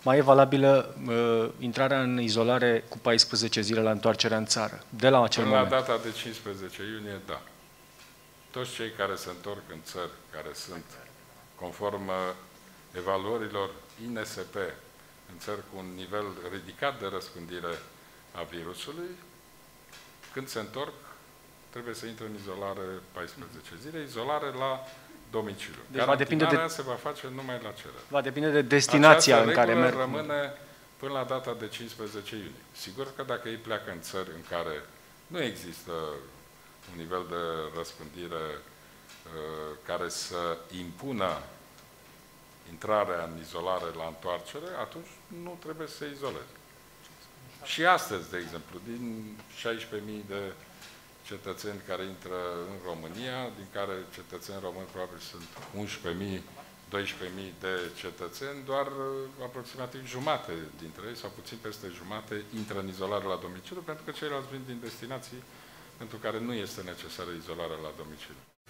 mai e valabilă intrarea în izolare cu 14 zile la întoarcerea în țară, de la acel moment. La data de 15 iunie, da. Toți cei care se întorc în țări, care sunt conform evaluărilor INSP, în țări cu un nivel ridicat de răspândire a virusului, când se întorc, trebuie să intre în izolare 14 zile, izolare la domiciliu. Deci Carantinarea se va face numai la cerere. Va depinde de destinația în care merg. Rămâne până la data de 15 iunie. Sigur că dacă ei pleacă în țări în care nu există un nivel de răspândire care să impună intrarea în izolare la întoarcere, atunci nu trebuie să se izoleze. Și astăzi, de exemplu, din 16.000 de cetățeni care intră în România, din care cetățeni români probabil sunt 11.000, 12.000 de cetățeni, doar aproximativ jumate dintre ei, sau puțin peste jumate, intră în izolare la domiciliu, pentru că ceilalți vin din destinații pentru care nu este necesară izolarea la domiciliu.